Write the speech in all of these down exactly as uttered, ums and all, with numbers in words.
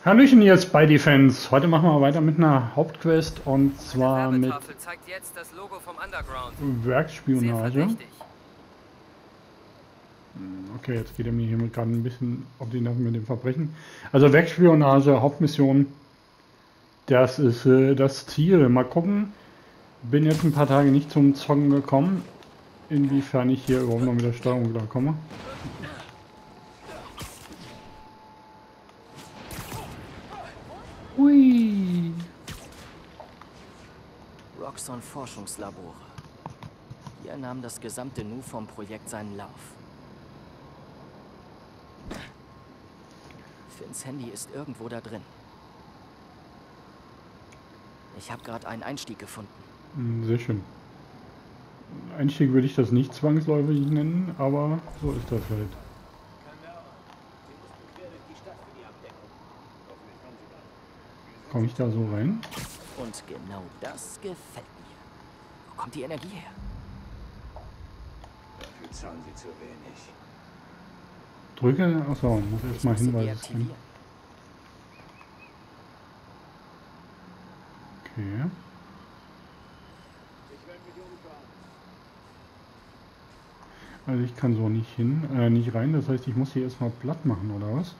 Hallöchen hier ist Spidey Fans. Heute machen wir weiter mit einer Hauptquest und zwar mit zeigt jetzt das Logo vom Underground. Werksspionage. Okay, jetzt geht er mir hier gerade ein bisschen auf die Nerven mit dem Verbrechen. Also Werksspionage, Hauptmission. Das ist äh, das Ziel. Mal gucken. Bin jetzt ein paar Tage nicht zum Zocken gekommen. Inwiefern ich hier überhaupt noch mit der Steuerung wieder komme. Hui. Roxxon Forschungslabore. Hier nahm das gesamte Nuform-Projekt seinen Lauf. Finns Handy ist irgendwo da drin. Ich habe gerade einen Einstieg gefunden. Sehr schön. Einstieg würde ich das nicht zwangsläufig nennen, aber so ist das halt. Komme ich da so rein? Und genau das gefällt mir. Wo kommt die Energie her? Dafür zahlen sie zu wenig. Drücke, achso, muss erstmal Hinweise sehen. Okay. Also ich kann so nicht hin, äh, nicht rein, das heißt ich muss hier erstmal platt machen, oder was?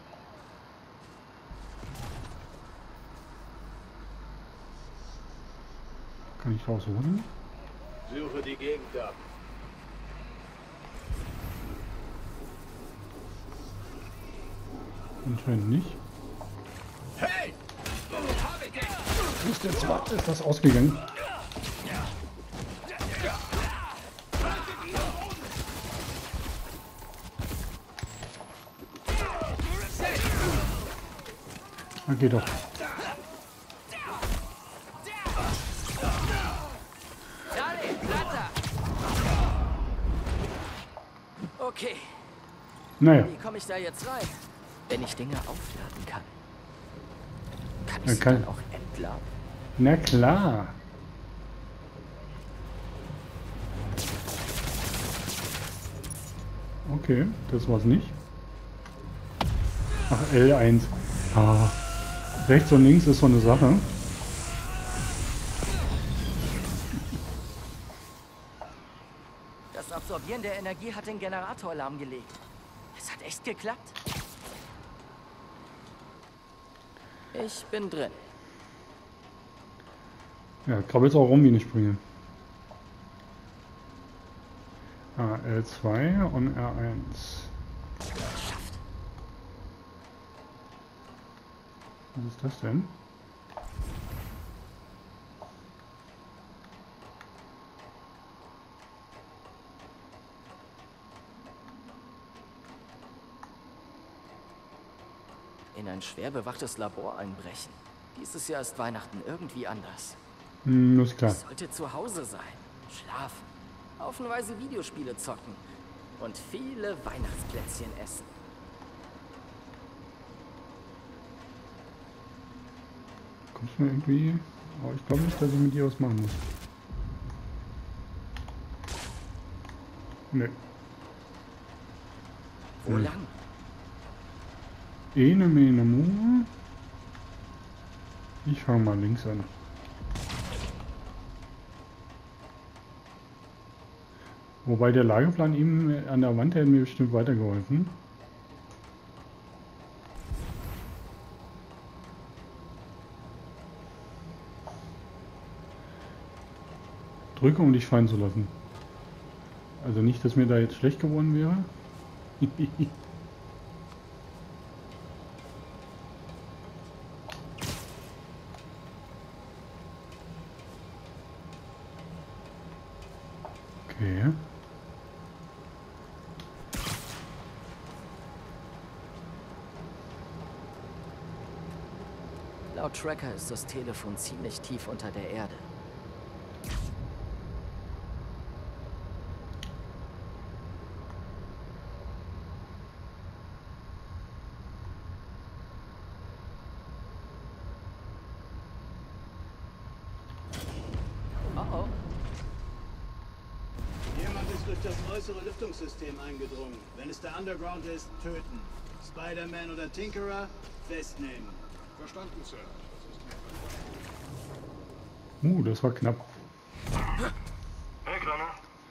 Kann ich rausholen? Suche die Gegend ab. Anscheinend nicht. Hey! Ist jetzt was? Ist das ausgegangen? Okay, doch. Okay. Naja. Wie komme ich da jetzt rein? Wenn ich Dinge aufladen kann. Kann ich Ja, sie kann- dann auch entladen? Na klar. Okay, das war's nicht. Ach, L eins. Ah, rechts und links ist so eine Sache. Das Absorbieren der Energie hat den Generator lahmgelegt. Es hat echt geklappt. Ich bin drin. Ja, krabbelst auch rum wie eine Springe. Ah, L zwei und R eins. Geschafft. Was ist das denn? In ein schwer bewachtes Labor einbrechen. Dieses Jahr ist Weihnachten irgendwie anders. Hm, ist klar. Ich sollte zu Hause sein, schlafen, haufenweise Videospiele zocken und viele Weihnachtsplätzchen essen. Kommst du mir irgendwie... Oh, ich glaube nicht, dass ich mit dir was machen muss. Nee. Wo Hm. lang? Ene mene mu. Ich fange mal links an. Wobei der Lageplan eben an der Wand hätte mir bestimmt weitergeholfen. Drücke, um dich fallen zu lassen. Also nicht, dass mir da jetzt schlecht geworden wäre. Okay. Laut Tracker ist das Telefon ziemlich tief unter der Erde. Oh oh. Jemand ist durch das äußere Lüftungssystem eingedrungen. Wenn es der Underground ist, töten. Spider-Man oder Tinkerer, festnehmen. Verstanden, Sir. Uh, das war knapp. Hey, Kleiner.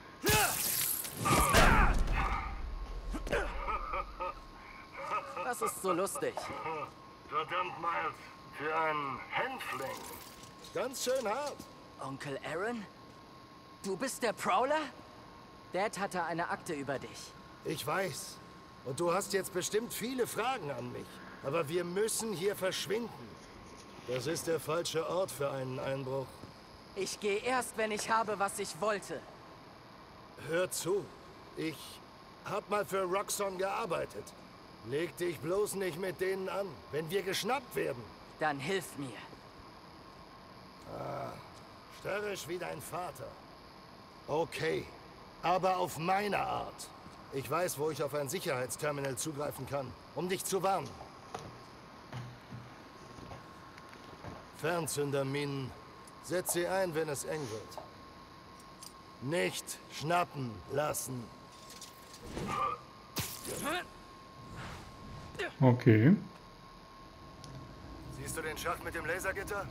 Was ist so lustig? Verdammt, Miles. Für einen Hänfling. Ganz schön hart. Onkel Aaron? Du bist der Prowler? Dad hatte eine Akte über dich. Ich weiß. Und du hast jetzt bestimmt viele Fragen an mich. Aber wir müssen hier verschwinden. Das ist der falsche Ort für einen Einbruch. Ich gehe erst, wenn ich habe, was ich wollte. Hör zu. Ich hab mal für Roxxon gearbeitet. Leg dich bloß nicht mit denen an. Wenn wir geschnappt werden. Dann hilf mir. Ah, störrisch wie dein Vater. Okay, aber auf meine Art. Ich weiß, wo ich auf ein Sicherheitsterminal zugreifen kann, um dich zu warnen. Fernzünderminen. Setz sie ein, wenn es eng wird. Nicht schnappen lassen. Okay. Siehst du den Schacht mit dem Lasergitter?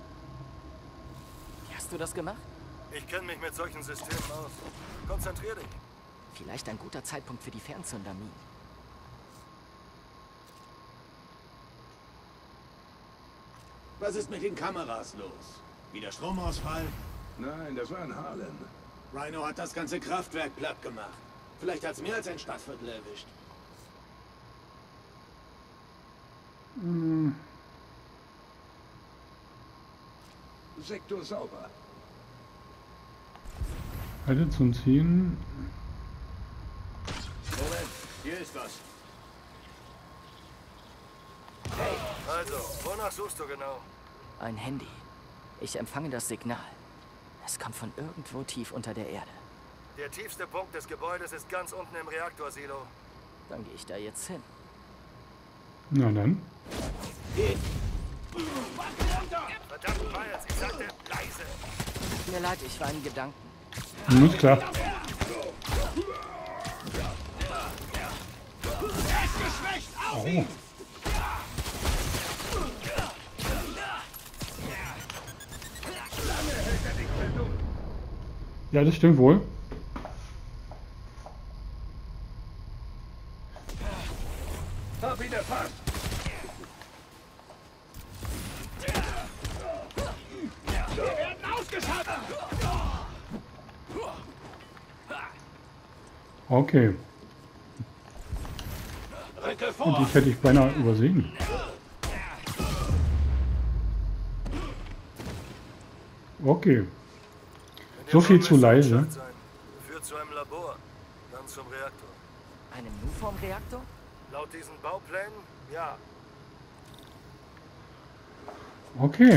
Wie hast du das gemacht? Ich kenne mich mit solchen Systemen aus. Konzentrier dich. Vielleicht ein guter Zeitpunkt für die Fernzünderminen. Was ist mit den Kameras los? Wieder Stromausfall? Nein, das war ein Harlan. Rhino hat das ganze Kraftwerk platt gemacht. Vielleicht hat es mehr als ein Stadtviertel erwischt. Hm. Sektor sauber. Halte zum Ziehen. Moment, hier ist was. Also, wonach suchst du genau? Ein Handy. Ich empfange das Signal. Es kommt von irgendwo tief unter der Erde. Der tiefste Punkt des Gebäudes ist ganz unten im Reaktorsilo. Dann gehe ich da jetzt hin. Na dann. Verdammt, Miles, ich sagte leise. Tut mir leid, ich war in Gedanken. Nicht klar. Oh. Ja, das stimmt wohl. Hab ihn erfasst. Wir werden ausgeschaltet. Okay. Rücke Und vor! die hätte ich beinahe übersehen. Okay. So viel zu leise. Führt zu einem Labor, dann zum Reaktor. Einem Nuform-Reaktor? Laut diesen Bauplänen, ja. Okay.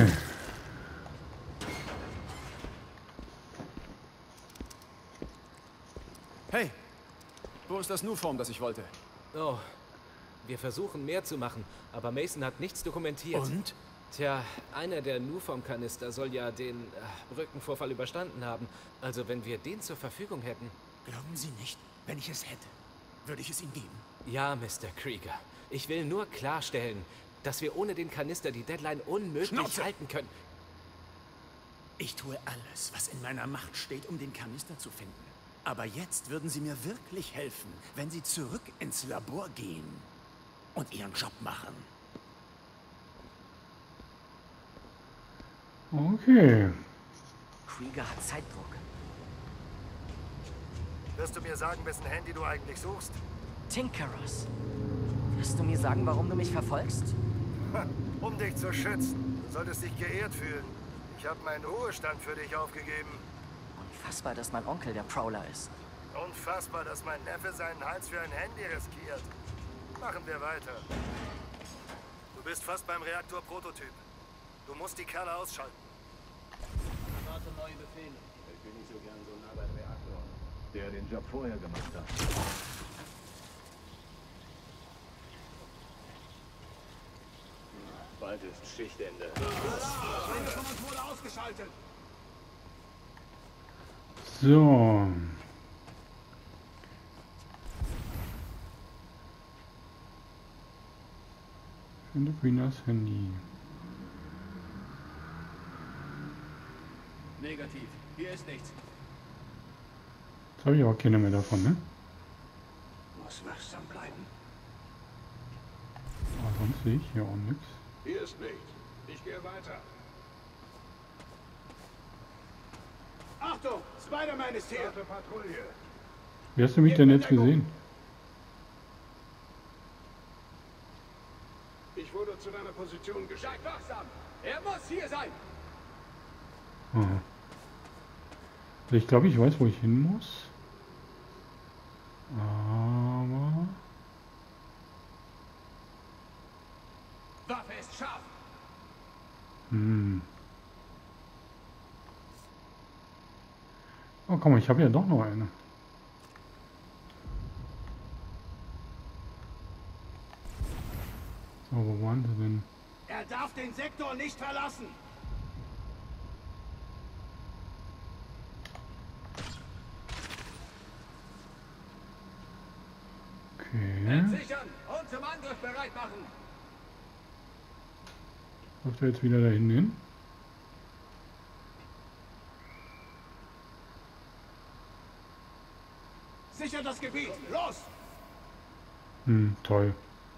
Hey, wo ist das Nuform, das ich wollte? Oh, wir versuchen mehr zu machen, aber Mason hat nichts dokumentiert. Und? Tja, einer der Nuform-Kanister soll ja den äh, Rückenvorfall überstanden haben. Also wenn wir den zur Verfügung hätten... Glauben Sie nicht, wenn ich es hätte, würde ich es Ihnen geben? Ja, Mister Krieger. Ich will nur klarstellen, dass wir ohne den Kanister die Deadline unmöglich Schnauze! halten können. Ich tue alles, was in meiner Macht steht, um den Kanister zu finden. Aber jetzt würden Sie mir wirklich helfen, wenn Sie zurück ins Labor gehen und Ihren Job machen. Okay. Krieger hat Zeitdruck. Wirst du mir sagen, wessen Handy du eigentlich suchst? Tinkerers. Wirst du mir sagen, warum du mich verfolgst? Um dich zu schützen. Du solltest dich geehrt fühlen. Ich habe meinen Ruhestand für dich aufgegeben. Unfassbar, dass mein Onkel der Prowler ist. Unfassbar, dass mein Neffe seinen Hals für ein Handy riskiert. Machen wir weiter. Du bist fast beim Reaktor-Prototyp. Du musst die Kerle ausschalten. Warte neue Befehle. Ich bin nicht so gern so nah beim Reaktor, der den Job vorher gemacht hat. Bald ist Schichtende. Einer von uns wurde ausgeschaltet. So. Finde Brinas Handy. Negativ. Hier ist nichts. Jetzt habe ich aber keine mehr davon, ne? Muss wachsam bleiben. Aber sonst sehe ich hier auch nichts. Hier ist nichts. Ich gehe weiter. Achtung! Spider-Man ist hier! Patrouille. Wie hast du mich denn jetzt gesehen? Ich wurde zu deiner Position geschickt. Wachsam! Er muss hier sein! Aha. Also ich glaube, ich weiß, wo ich hin muss. Aber... Waffe ist scharf! Hm. Oh, komm, ich habe ja doch noch eine. So, wo waren sie denn? Er darf den Sektor nicht verlassen! Okay. Sichern und zum Angriff bereit machen! Läuft er jetzt wieder dahin hin? Sichert das Gebiet! Los! Hm, toll.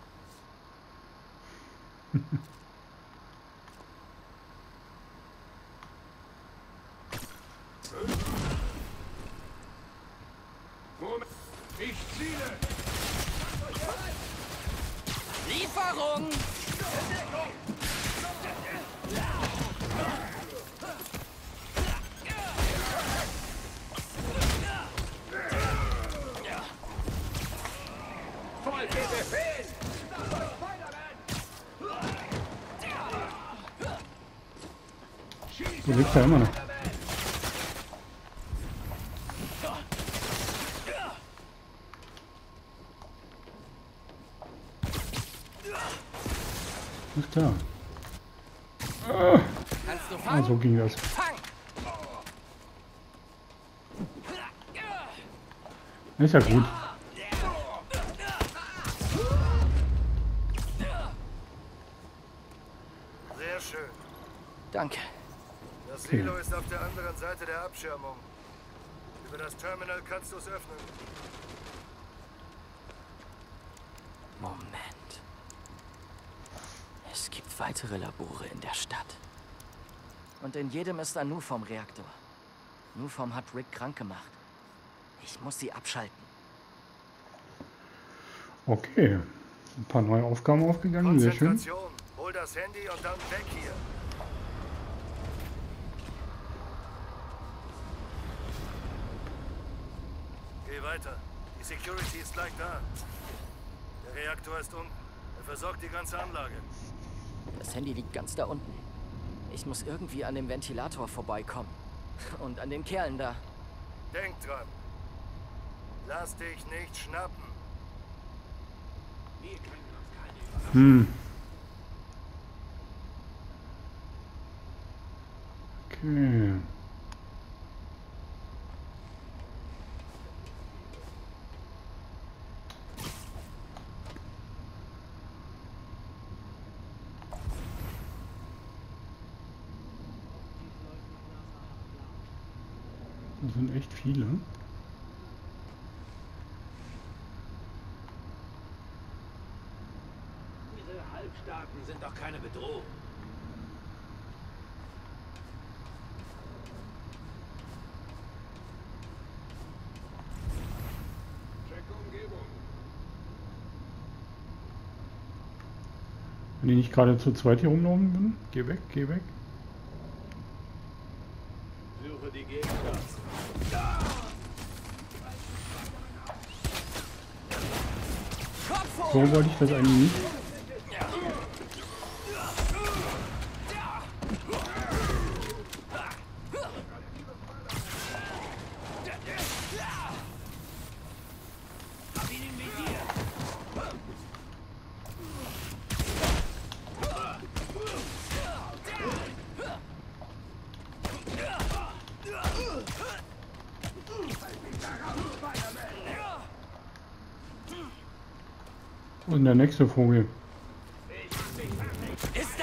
Moment! Ich ziele! Lieferung! Voll Befehl! Du lebst ja immer noch. Ist klar. Ah, Kannst du ah, fangen? so ging das. Fang! Ist ja gut. Sehr schön. Danke. Das Silo ist auf der anderen Seite der Abschirmung. Über das Terminal kannst du es öffnen. Moment. Es gibt weitere Labore in der Stadt. Und in jedem ist ein Nuform-Reaktor. Nuform hat Rick krank gemacht. Ich muss sie abschalten. Okay. Ein paar neue Aufgaben aufgegangen, sehr schön. Konzentration. Hol das Handy und dann weg hier. Geh weiter. Die Security ist gleich da. Der Reaktor ist unten. Er versorgt die ganze Anlage. Das Handy liegt ganz da unten. Ich muss irgendwie an dem Ventilator vorbeikommen. Und an den Kerlen da. Denk dran. Lass dich nicht schnappen. Hm. Okay. Das sind echt viele. Diese Halbstarken sind doch keine Bedrohung. Check Umgebung. Wenn ich nicht gerade zu zweit hier rumlaufen bin, geh weg, geh weg. Suche die Gegenstand. So wollte ich das eigentlich nicht. Wo ist denn der nächste Vogel? Ich bin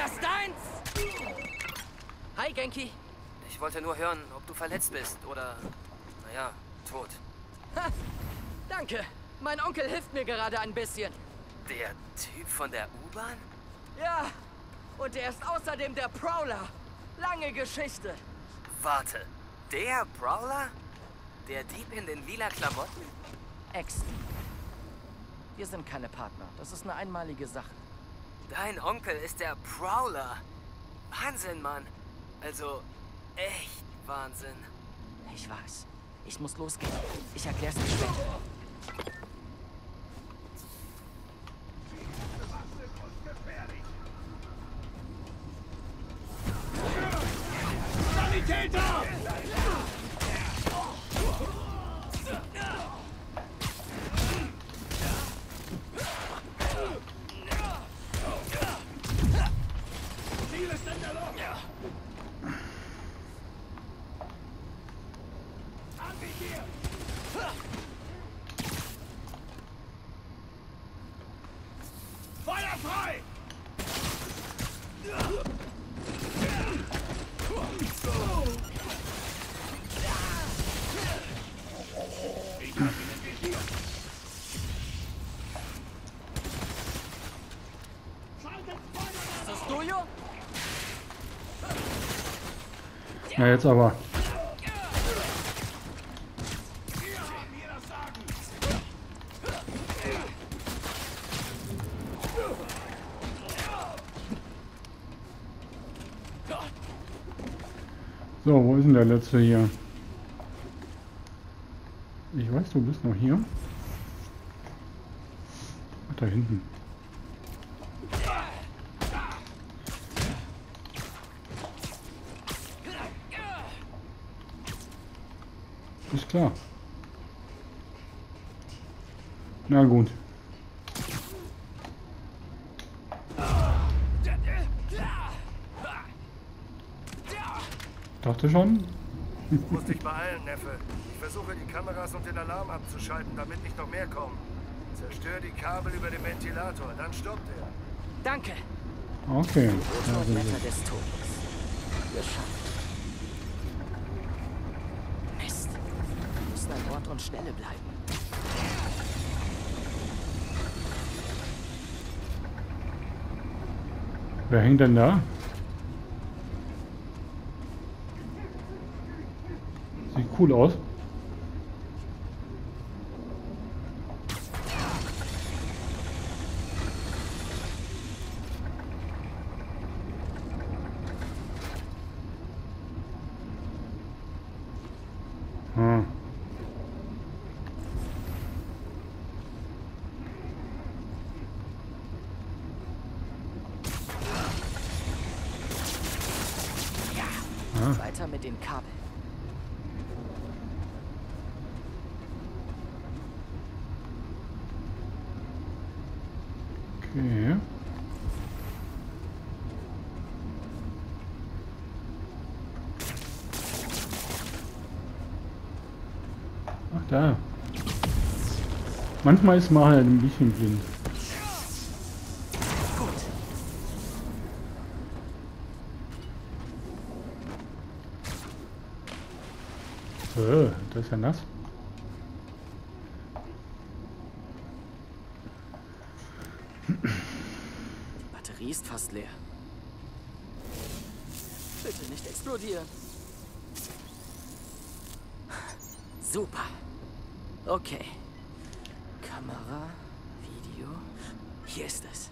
das deins? Hi, Genki. Ich wollte nur hören, ob du verletzt bist oder, naja, tot. Ha, danke. Mein Onkel hilft mir gerade ein bisschen. Der Typ von der U-Bahn? Ja, und er ist außerdem der Prowler. Lange Geschichte. Warte, der Prowler? Der Dieb in den lila Klamotten? Ex. Wir sind keine Partner. Das ist eine einmalige Sache. Dein Onkel ist der Prowler. Wahnsinn, Mann. Also, echt Wahnsinn. Ich weiß. Ich muss losgehen. Ich erklär's dir später. Sanitäter! Ziel ist in der Luft! Feuer frei! Ich hab ihn visiert. Ist das Dojo? Na jetzt aber. So, wo ist denn der letzte hier? Ich weiß, du bist noch hier. Ach, da hinten. Ist klar. Na gut. Dachte schon. Du musst dich beeilen, Neffe. Ich versuche die Kameras und den Alarm abzuschalten, damit nicht noch mehr kommen. Zerstör die Kabel über dem Ventilator, dann stoppt er. Danke. Okay. Motorwetter des Todes. Geschafft. Mist. Wir müssen an Ort und Stelle bleiben. Wer hängt denn da? Sieht cool aus. Hm. Ah. Weiter mit den Kabeln. Okay. Ach da. Manchmal ist man halt ein bisschen blind. Äh, das ist ja nass. Die Batterie ist fast leer. Bitte nicht explodieren. Super. Okay. Kamera, Video. Hier ist es.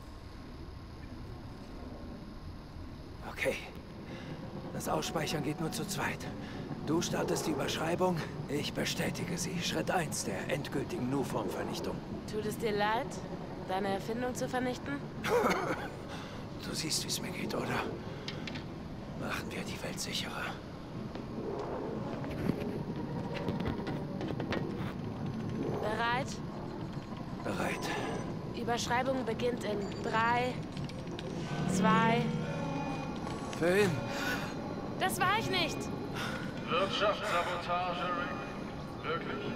Okay. Das Ausspeichern geht nur zu zweit. Du startest die Überschreibung, ich bestätige sie. Schritt eins der endgültigen Nu-Form-Vernichtung. Tut es dir leid, deine Erfindung zu vernichten? Du siehst, wie es mir geht, oder? Machen wir die Welt sicherer. Bereit? Bereit. Überschreibung beginnt in drei, zwei... Film. Das war ich nicht! Wirtschaftssabotage, Rick? Wirklich?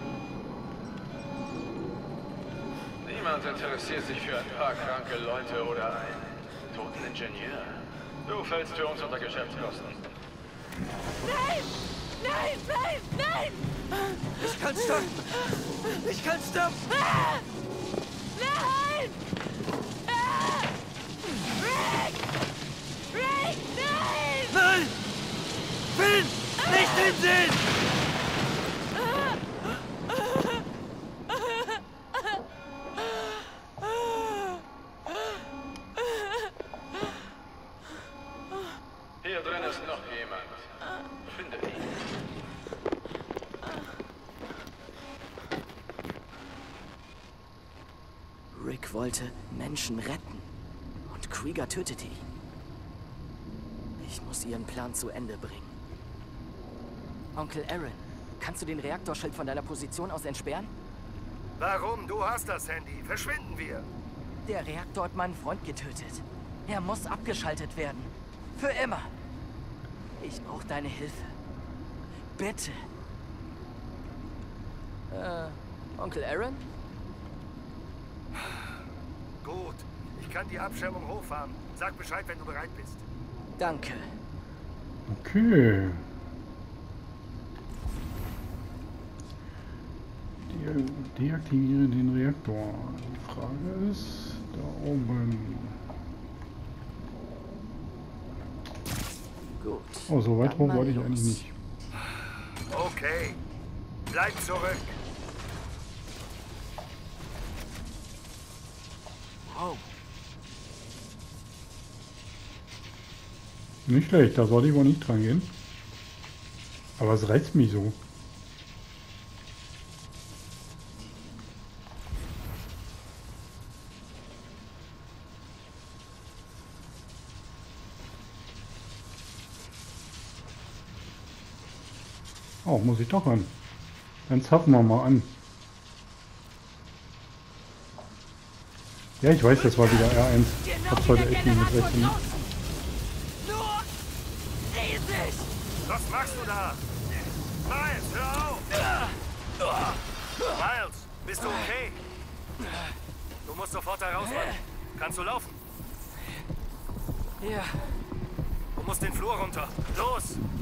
Niemand interessiert sich für ein paar kranke Leute oder einen toten Ingenieur. Du fällst für uns unter Geschäftskosten. Nein! Nein, nein, nein! Ich kann stoppen! Ich kann stoppen! Ah! Nein! Ah! Rick! Rick, nein! Nein! Finn! Nicht hinsehen! Hier drin ist noch jemand. Finde ihn. Rick wollte Menschen retten. Und Krieger tötete ihn. Ich muss ihren Plan zu Ende bringen. Onkel Aaron, kannst du den Reaktorschild von deiner Position aus entsperren? Warum? Du hast das Handy. Verschwinden wir. Der Reaktor hat meinen Freund getötet. Er muss abgeschaltet werden. Für immer. Ich brauche deine Hilfe. Bitte. Äh, Onkel Aaron? Gut. Ich kann die Abschirmung hochfahren. Sag Bescheid, wenn du bereit bist. Danke. Okay. De deaktiviere den Reaktor. Die Frage ist, da oben. Gut. Oh, so weit Dann hoch mal wollte ich los. eigentlich nicht. Okay. Bleib zurück. Wow. Nicht schlecht, da sollte ich wohl nicht dran gehen. Aber es reizt mich so. Oh, muss ich doch an. Dann zapfen wir mal an. Ja, ich weiß, das war wieder R eins. Genau Hab's wie heute der echt nicht mit Generator rechnen. draußen. Nur riesig! Was machst du da? Miles, hör auf! Miles, bist du okay? Du musst sofort da raus, Mann. Kannst du laufen? Ja. Du musst den Flur runter. Los!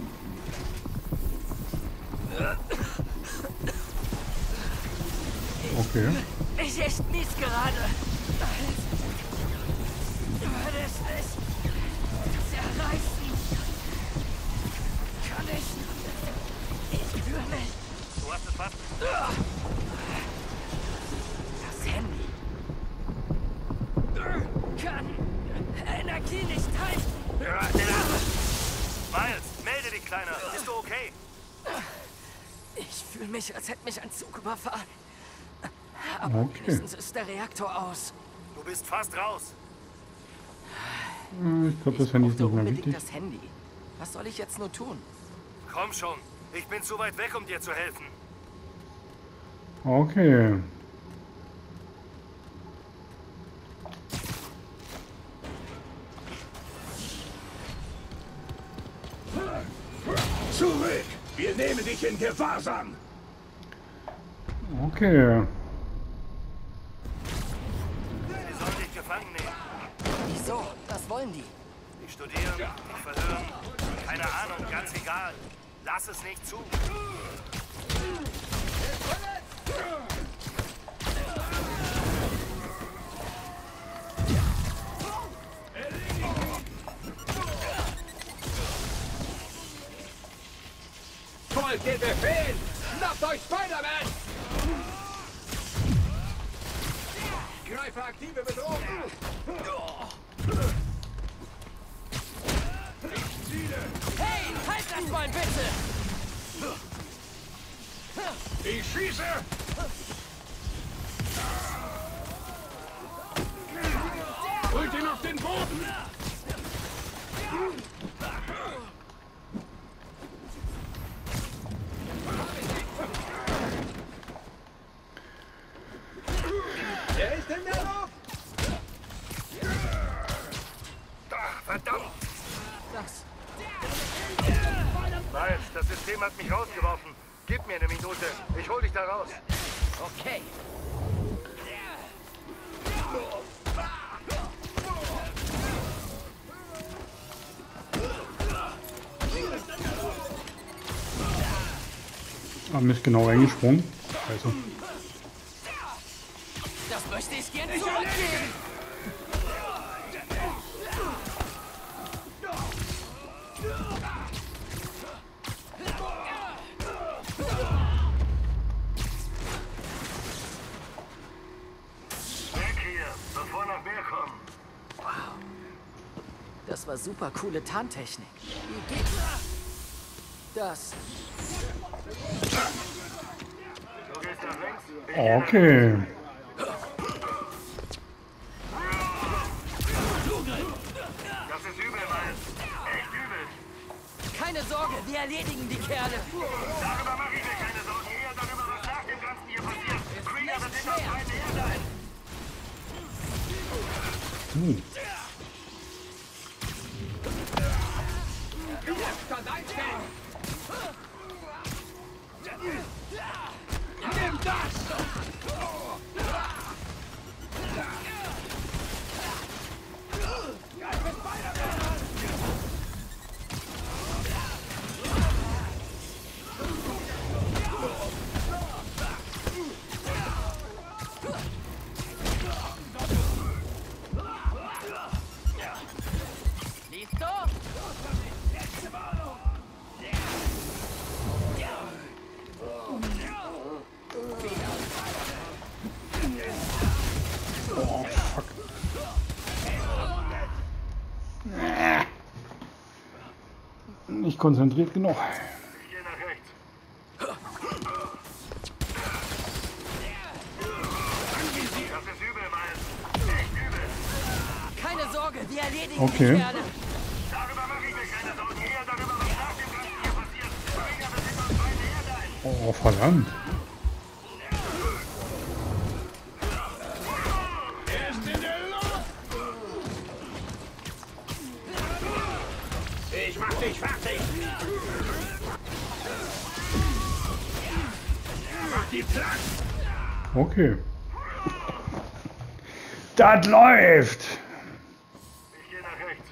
Okay. Ich echt mies gerade. Du würdest mich zerreißen. Kann ich? Ich spüre mich. Du hast es fast. Das Handy kann Energie nicht halten. Miles, melde dich, Kleiner. Bist du okay? Ich fühle mich, als hätte mich ein Zug überfahren. Aber Okay. wenigstens ist der Reaktor aus. Du bist fast raus. Äh, Ich glaube, das Ich Handy ist brauchte nicht mehr unbedingt wichtig. das Handy. Was soll ich jetzt nur tun? Komm schon. Ich bin zu weit weg, um dir zu helfen. Okay. Zurück! Wir nehmen dich in Gewahrsam! Okay. Sie sollen dich gefangen nehmen. Wieso? Was wollen die? Die studieren, die verhören. Keine Ahnung, ganz egal. Lass es nicht zu. Folgt den Befehl! Schnappt euch Spider-Man! Greife aktive Bedrohung! Ich ziele! Hey, halt das mal bitte! Ich schieße! Holt ihn auf den Boden! Wer ist denn der noch? Ach, verdammt! Das. Miles, das System hat mich rausgeworfen. Gib mir eine Minute. Ich hol dich da raus. Okay. Haben mich genau reingesprungen. Also. Das möchte ich gerne zurückgeben. Weg hier, bevor noch mehr kommen. Wow. Das war super coole Tarntechnik. Wie geht das? Du gehst nach links. Okay. Das ist übel, Miles. Echt übel. Keine Sorge, wir erledigen die Kerle. Darüber mache ich mir keine Sorgen. Eher darüber, was nach dem Ganzen hier passiert. Krieger wird hinter uns beiden her sein. Hm. Nimm das! Oh, fuck. Nicht konzentriert genug. Ich gehe nach rechts. Das ist übel, Miles. Echt übel. Keine Sorge, wir erledigen Okay. die Kerle. Darüber mache ich mir keine Sorgen. Eher darüber, was nach dem Ganzen hier passiert. Krieger wird hinter uns beiden her sein. Oh, verdammt. Ich mach dich fertig! Mach die Platz! Okay. Das läuft. Ich gehe nach rechts.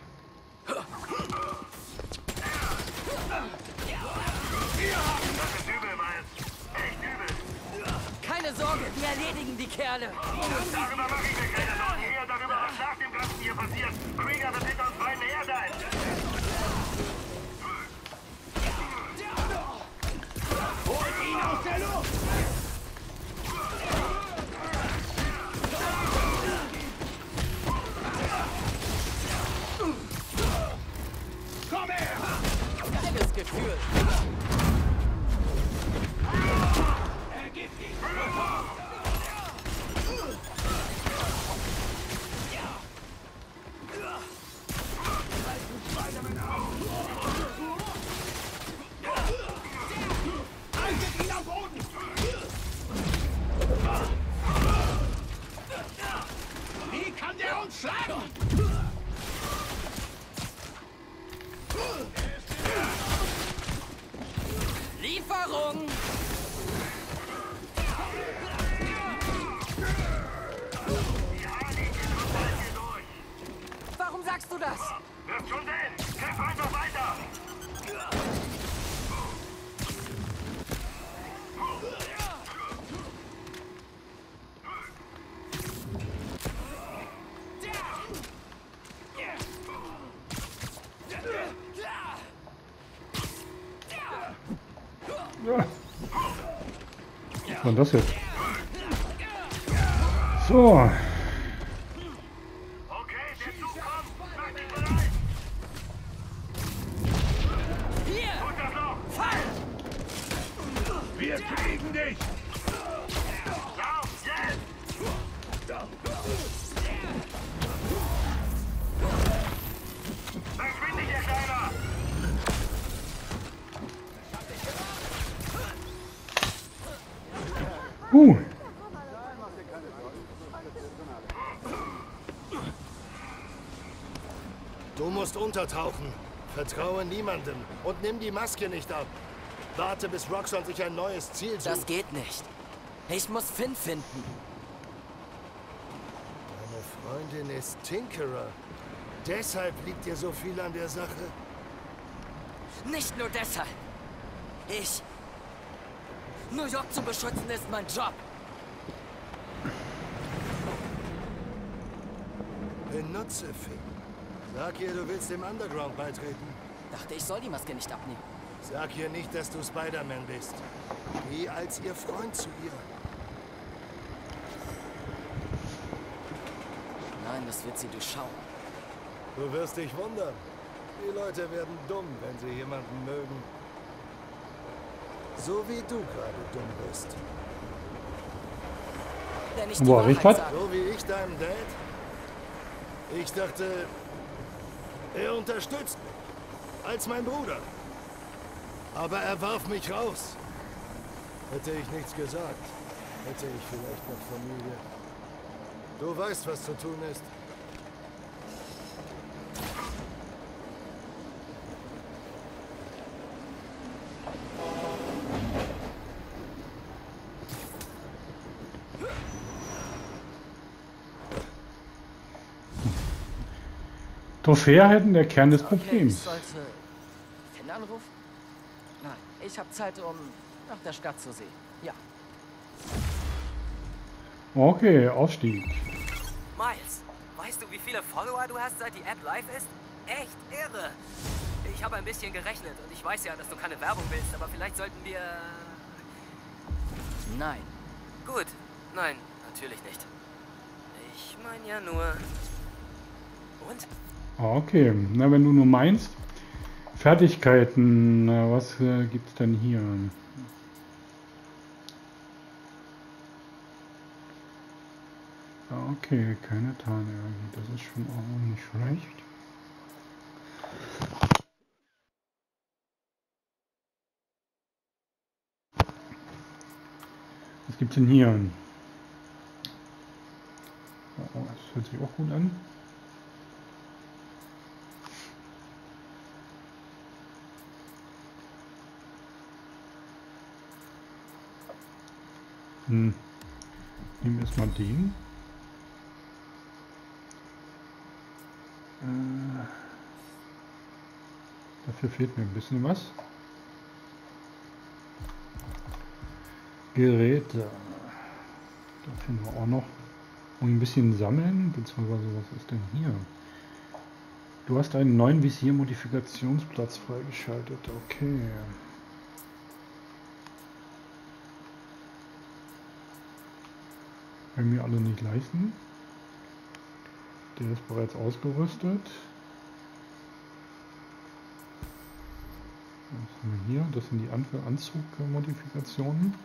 Das ist übel, Miles. Echt übel. Keine Sorge, wir erledigen die Kerle. Darüber mache ich mir keine Sorgen. Eher darüber, was nach dem Ganzen hier passiert. Krieger wird hinter uns beiden her sein. Holt ihn aus der Luft! Komm her! Geiles Gefühl. Er gibt ihn! Haltet ihn am Boden! Wie kann der uns schlagen? Lieferung! Warum sagst du das? Wirst schon sehen! Kämpf einfach weiter! Ja. Was war das jetzt? So. Okay, der Zug kommt! Mach dich bereit! Hier! Tut das noch! Fall! Wir kriegen dich! Lauf, jetzt! Verschwind dich, ihr Kleiner! Uh. Du musst untertauchen. Vertraue niemandem und nimm die Maske nicht ab. Warte, bis Roxxon sich ein neues Ziel sucht. Das geht nicht. Ich muss Finn finden. Deine Freundin ist Tinkerer. Deshalb liegt dir so viel an der Sache. Nicht nur deshalb. Ich New York zu beschützen ist mein Job. Benutze Fing. Sag ihr, du willst dem Underground beitreten. Dachte, ich soll die Maske nicht abnehmen. Sag ihr nicht, dass du Spider-Man bist. Geh als ihr Freund zu ihr. Nein, das wird sie durchschauen. Du wirst dich wundern. Die Leute werden dumm, wenn sie jemanden mögen. So wie du gerade dumm bist. Wenn ich die Boah, Wahrheit Richard? sage. So wie ich deinem Dad? Ich dachte, er unterstützt mich. Als mein Bruder. Aber er warf mich raus. Hätte ich nichts gesagt, hätte ich vielleicht noch Familie. Du weißt, was zu tun ist. Trophäe der Kern des Okay, ich Problems. sollte Finn anrufen? Nein, ich habe Zeit, um nach der Stadt zu sehen. Ja. Okay, Ausstieg. Miles, weißt du, wie viele Follower du hast, seit die App live ist? Echt irre. Ich habe ein bisschen gerechnet und ich weiß ja, dass du keine Werbung willst, aber vielleicht sollten wir... Nein. Gut, nein, natürlich nicht. Ich meine ja nur... Und? Okay, na wenn du nur meinst. Fertigkeiten, na, was äh, gibt's denn hier? Okay, keine Tarnenergie, das ist schon auch nicht schlecht. Was gibt's denn hier? Oh, das hört sich auch gut an. Hm. Nehmen wir erstmal den. Äh, dafür fehlt mir ein bisschen was. Geräte. Da finden wir auch noch. Und ein bisschen sammeln, beziehungsweise was ist denn hier? Du hast einen neuen Visier-Modifikationsplatz freigeschaltet. Okay. Können wir alle nicht leisten. Der ist bereits ausgerüstet. Was haben wir hier? Das sind die An- Anzug-Modifikationen.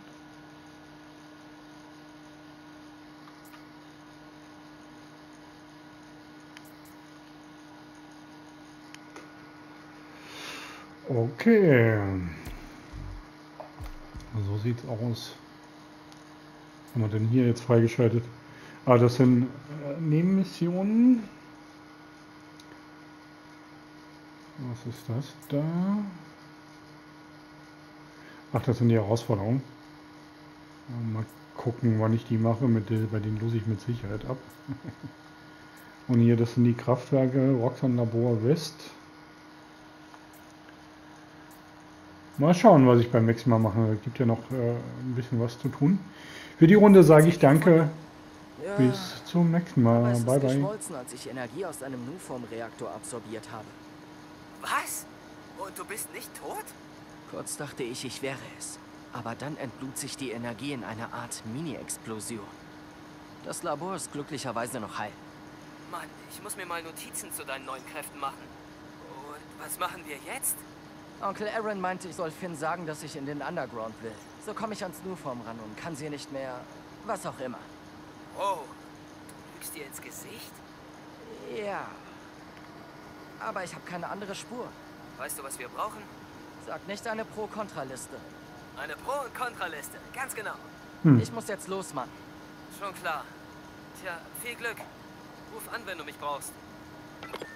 Okay. So sieht's aus. Was haben wir denn hier jetzt freigeschaltet? Ah, das sind äh, Nebenmissionen. Was ist das da? Ach, das sind die Herausforderungen. Mal gucken, wann ich die mache. Mit der, bei denen lose ich mit Sicherheit ab. Und hier, das sind die Kraftwerke Roxxon Labor West. Mal schauen, was ich beim nächsten Mal mache. Es gibt ja noch äh, ein bisschen was zu tun. Für die Runde sage ich danke. Ja, bis zum nächsten Mal. aber es Bye ist bye. geschmolzen, als ich Energie aus einem Nuform-Reaktor absorbiert habe. Was? Und du bist nicht tot? Kurz dachte ich, ich wäre es. Aber dann entlud sich die Energie in eine Art Mini-Explosion. Das Labor ist glücklicherweise noch heil. Mann, ich muss mir mal Notizen zu deinen neuen Kräften machen. Und was machen wir jetzt? Onkel Aaron meinte, ich soll Finn sagen, dass ich in den Underground will. So komme ich ans Nuform ran und kann sie nicht mehr... was auch immer. Oh, du lügst dir ins Gesicht? Ja. Aber ich habe keine andere Spur. Weißt du, was wir brauchen? Sag nicht eine Pro-Kontra-Liste. Eine Pro- und Kontraliste, ganz genau. Hm. Ich muss jetzt los, Mann. Schon klar. Tja, viel Glück. Ruf an, wenn du mich brauchst.